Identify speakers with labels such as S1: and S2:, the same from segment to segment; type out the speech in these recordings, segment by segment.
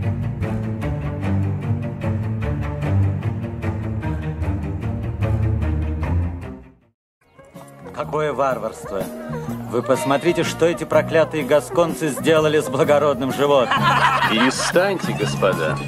S1: Какое варварство! Вы посмотрите, что эти проклятые гасконцы сделали с благородным животным.
S2: Перестаньте, господа.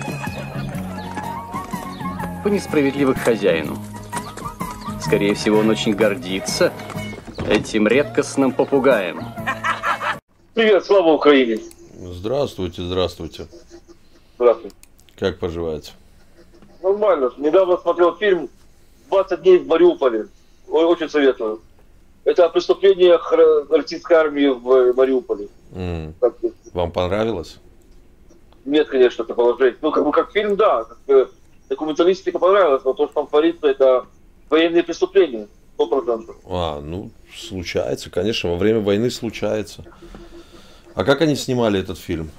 S2: Вы несправедливы к хозяину. Скорее всего, он очень гордится этим редкостным попугаем.
S3: Привет, слава Украине!
S4: Здравствуйте, здравствуйте.
S3: Здравствуйте.
S4: Как поживаете?
S3: Нормально. Недавно смотрел фильм «20 дней в Мариуполе». Очень советую. Это о преступлениях российской армии в Мариуполе.
S4: Вам понравилось?
S3: Нет, конечно, это положение. Ну, как фильм, да. Документалистика понравилась, но то, что там творится, это военные преступления. 100%.
S4: Ну, случается, конечно, во время войны случается. А как они снимали этот фильм?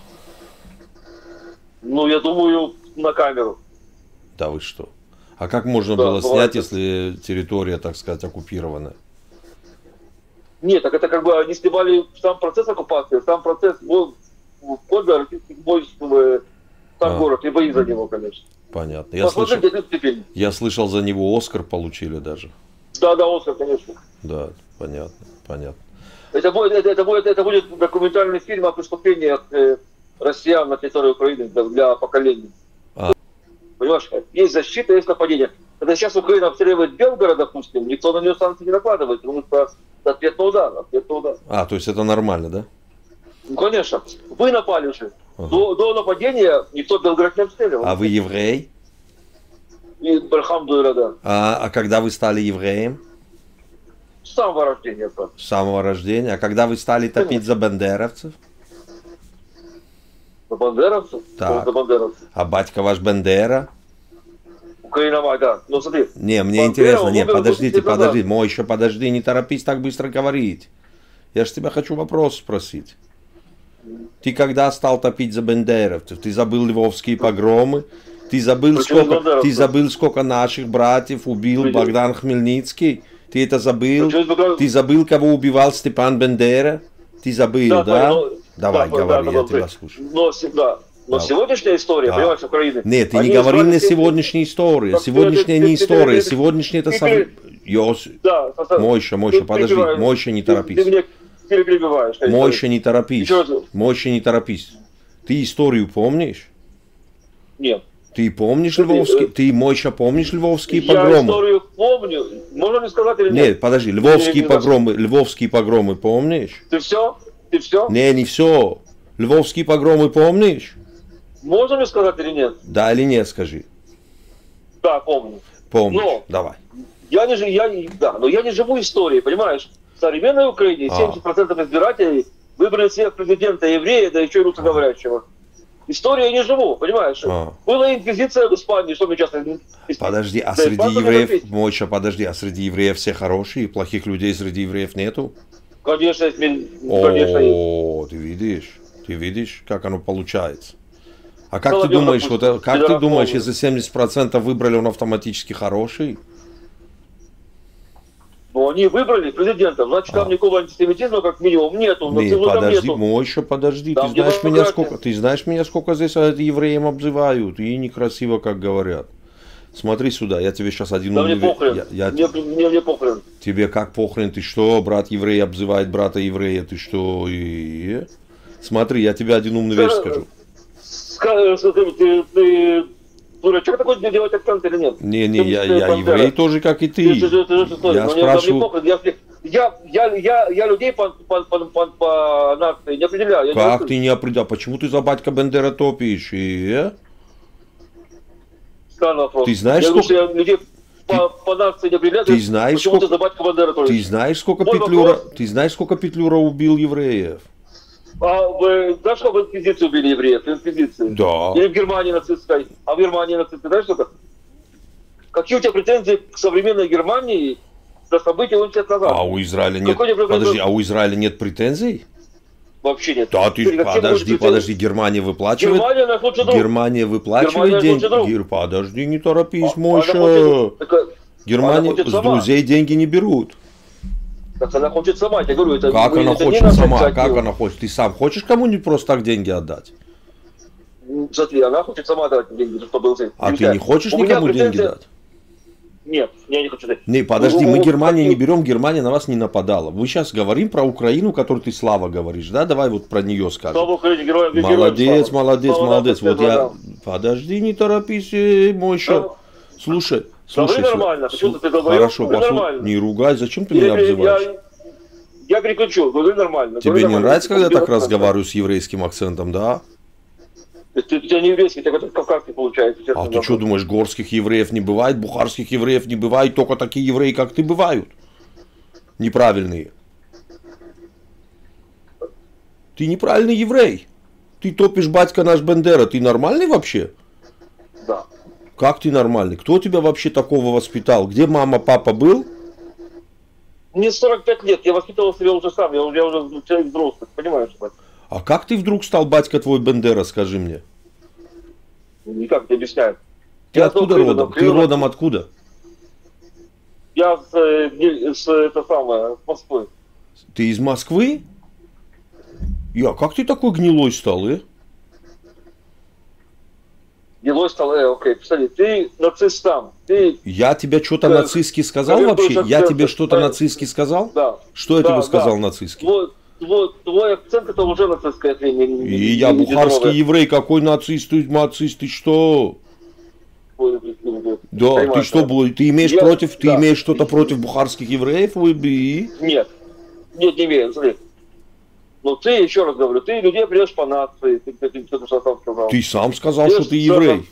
S3: Ну, я думаю, на камеру.
S4: Да вы что? А как можно было снять, если территория, так сказать, оккупированная?
S3: Нет, так это как бы они снимали сам процесс оккупации, сам процесс вход российских войск в сам город, и бои за него, конечно.
S4: Понятно. Я слышал, за него Оскар получили даже.
S3: Да, Оскар, конечно.
S4: Да, понятно, понятно.
S3: Это будет документальный фильм о преступлениях россиян на территории Украины для поколений. Понимаешь, есть защита, есть нападение. Когда сейчас Украина обстреливает Белгород, допустим, никто на нее санкции не накладывает, потому что ответный удар.
S4: То есть это нормально, да?
S3: Ну, конечно. Вы напали уже. До нападения никто Белгород не обстреливал.
S4: А вы еврей?
S3: Да.
S4: А когда вы стали евреем?
S3: С самого рождения.
S4: С самого рождения. А когда вы стали топить за бандеровцев?
S3: За бандеровцев?
S4: Так.
S3: За бандеровцев.
S4: А батька ваш Бандера?
S3: Украина, да. Ну смотри.
S4: Не, мне интересно. Не, подождите. Мойша, подожди, не торопись так быстро говорить. Я же тебя хочу вопрос спросить. Ты когда стал топить за бандеровцев? Ты забыл львовские погромы? Ты забыл, сколько наших братьев убил Богдан Хмельницкий? Ты это забыл? Ты забыл, кого убивал Степан Бандера? Ты забыл, да? Давай, говори, я тебя слушаю.
S3: Но сегодняшняя история, понимаешь, Украины...
S4: Нет, ты не говори на сегодняшней истории. Сегодняшняя не история. Сегодняшняя это сам... Мойша, подожди. Мойша, не торопись.
S3: Ты меня перебиваешь.
S4: Мойша, не торопись. Мойша, не торопись. Ты историю помнишь?
S3: Нет.
S4: Ты помнишь львовские... Ты, Мойша, помнишь львовские погромы?
S3: Я историю помню. Можно мне сказать или нет?
S4: Нет, подожди. Львовские погромы помнишь?
S3: Ты все?
S4: Не все. Львовские погромы помнишь?
S3: Можно мне сказать или нет?
S4: Да или нет, скажи.
S3: Да, помню.
S4: Помнишь, давай.
S3: Но я не живу историей, понимаешь? В современной Украине 70% избирателей выбрали себе президента еврея, да еще и русскоговорящего. Историю я не живу, понимаешь? Была инквизиция в Испании, что мы часто...
S4: Подожди, а среди евреев... Мойша, подожди, а среди евреев все хорошие? Плохих людей среди евреев нету?
S3: Конечно, есть.
S4: Ты видишь, как оно получается? А как ты думаешь, если 70% выбрали, он автоматически хороший?
S3: Ну, они выбрали президента, значит, там никакого антисемитизма, как минимум, нету.
S4: Подожди. Ты знаешь меня, сколько здесь евреям обзывают, и некрасиво, как говорят. Смотри сюда, я тебе сейчас один...
S3: мне похрен. Мне похрен.
S4: Тебе как похрен? Ты что, брат еврей обзывает брата еврея? Ты что? Смотри, я тебе один умный вещь скажу.
S3: Ты дурачок такой, не делать акцент или нет?
S4: Не, я еврей тоже, как и ты. Я спрашиваю...
S3: Я людей по нации не определяю.
S4: Как ты не определяешь? Почему ты за батька Бандера топишь? Ты знаешь, сколько...
S3: людей по нации не определяю, почему ты за батька Бандера топишь?
S4: Ты знаешь, сколько Петлюра убил евреев?
S3: Вы знаешь, что в инквизиции убили евреев? В инквизиции?
S4: Да.
S3: Или в Германии нацистской? А в Германии нацистской, знаешь, что-то? Какие у тебя претензии к современной Германии за события 80 лет назад?
S4: А у Израиля нет... Подожди, а у Израиля нет претензий?
S3: Вообще нет.
S4: Да, подожди, Германия выплачивает... Германия выплачивает деньги. Подожди, не торопись, Мойша. Германия с друзей деньги не берут.
S3: Так она хочет сама, я говорю, это...
S4: Как она хочет сама? Как она хочет? Ты сам хочешь кому-нибудь просто так деньги отдать?
S3: Смотри, она хочет сама давать деньги, чтобы жить.
S4: А ты не хочешь никому деньги дать?
S3: Нет, я не хочу дать.
S4: Не, подожди, мы Германию не берем, Германия на вас не нападала. Мы сейчас говорим про Украину, которую ты, Слава, говоришь, да? Давай вот про нее скажем.
S3: Слава Украине, героям,
S4: молодец,
S3: слава.
S4: молодец,
S3: Слава
S4: молодец. Вот я...
S3: да.
S4: Подожди, не торопись, мой еще. Слушай, слушай.
S3: Нормально.
S4: Хорошо, не ругай. Зачем ты меня обзываешь?
S3: Я переключу, говорю нормально.
S4: Тебе не нравится, когда я так разговариваю с еврейским акцентом, да?
S3: У тебя не еврейский, у тебя как-то кавказский получается.
S4: А ты что думаешь, горских евреев не бывает, бухарских евреев не бывает, только такие евреи, как ты, бывают? Неправильные. Ты неправильный еврей. Ты топишь батька наш Бендера. Ты нормальный вообще?
S3: Да.
S4: Как ты нормальный? Кто тебя вообще такого воспитал? Где мама, папа был?
S3: Мне 45 лет, я воспитывал себя уже сам, я уже человек взрослый, понимаешь?
S4: А как ты вдруг стал батька твой Бендера, скажи мне?
S3: Никак не объясняю.
S4: Ты откуда родом? Ты родом откуда?
S3: Я с Москвы.
S4: Ты из Москвы? Как ты такой гнилой стал,
S3: Гнилой стал, окей, посмотри, ты нацист там.
S4: Я тебе что-то нацистски сказал вообще? Я тебе что-то нацистски сказал?
S3: Да.
S4: Что я тебе сказал нацистски?
S3: Твой акцент это уже нацистская хрень.
S4: И я бухарский еврей, какой нацист, ты что? Да, ты что, ты имеешь против, ты имеешь что-то против бухарских евреев?
S3: Нет, не имею, смотри. Но ты, еще раз говорю, ты людей придешь по нации, ты сам сказал.
S4: Ты сам сказал, что ты еврей.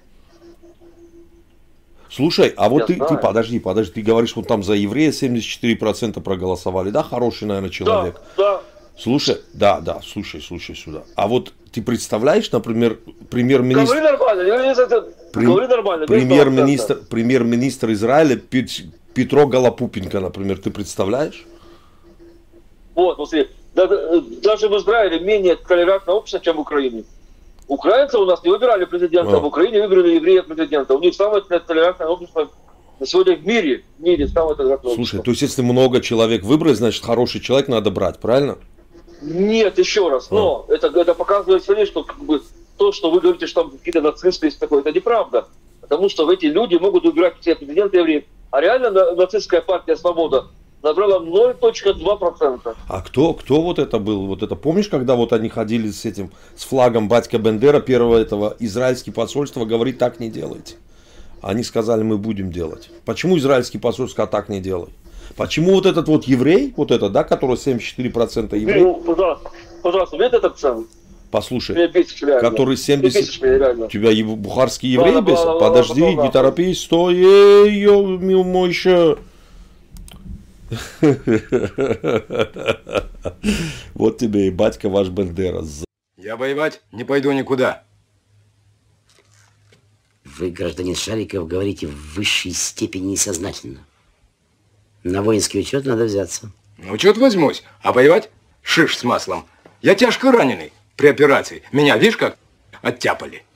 S4: Слушай, а вот ты подожди, ты говоришь, вот там за еврея 74% проголосовали, да, хороший, наверное, человек.
S3: Да.
S4: Слушай, слушай сюда. А вот ты представляешь, например, премьер-министр...
S3: Говори нормально.
S4: Премьер-министр Израиля Петро Голопупенко, например, ты представляешь?
S3: Вот, смотри, даже в Израиле менее толерантное общество, чем в Украине. Украинцы у нас не выбирали президента, в Украине выбрали евреев президента. У них самое толерантное общество на сегодня в мире самое толерантное общество.
S4: Слушай, то есть если много человек выбрать, значит хороший человек надо брать, правильно?
S3: Нет, еще раз, но это показывает, что как бы то, что вы говорите, что там какие-то нацисты есть такое, это неправда. Потому что эти люди могут выбирать все президента евреев. А реально нацистская партия «Свобода» набрала 0,2%.
S4: А кто вот это был? Вот это помнишь, когда вот они ходили с флагом батька Бендера, первого этого, израильское посольство говорит, так не делайте. Они сказали, мы будем делать. Почему израильский посольство сказал, так не делай? Почему вот этот вот еврей, вот это, да, который 74% еврей?
S3: Пожалуйста, видите этот акцент?
S4: Послушай, который 70... Тебя бухарский еврей бесит? Подожди, не торопись, стой, мой еще... Вот тебе и батька ваш Бендера.
S5: Я воевать не пойду никуда.
S6: Вы, гражданин Шариков, говорите в высшей степени несознательно. На воинский учет надо взяться.
S5: На учет возьмусь, а воевать шиш с маслом. Я тяжко раненый при операции. Меня, видишь, как оттяпали.